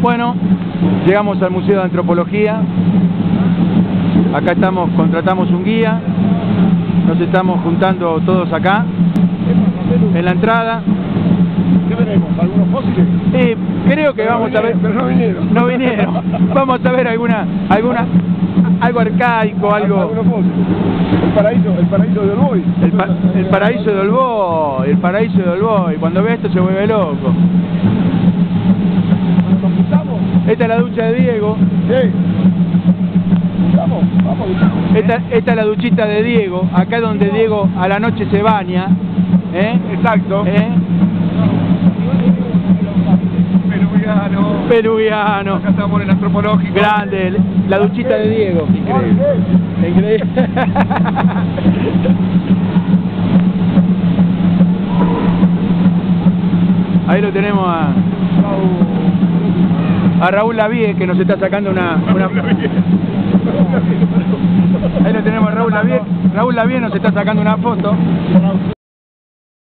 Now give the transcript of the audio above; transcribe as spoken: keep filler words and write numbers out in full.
Bueno, llegamos al Museo de Antropología. Acá estamos, contratamos un guía. Nos estamos juntando todos acá, en la entrada. ¿Qué veremos? ¿Algunos fósiles? Sí, creo que pero vamos vinieron, a ver... Pero no vinieron. No vinieron. Vamos a ver alguna... alguna algo arcaico, algo... Algunos fósiles. El paraíso, el paraíso de Olboy. El, pa el paraíso de Olboy, el paraíso de Olboy. Cuando ve esto se vuelve loco. ¿Nos juntamos? Esta es la ducha de Diego. Sí. Vamos, vamos. Esta, esta es la duchita de Diego. Acá es donde Diego a la noche se baña. ¿Eh? Exacto. ¿Eh? Peruviano. Peruviano. Acá estamos en el antropológico. Grande, la duchita de Diego. Increíble. Increíble. Ahí lo tenemos a, a Raúl Lavie, que nos está sacando una, una... Ahí lo tenemos a Raúl Lavie. Raúl Lavie nos está sacando una foto.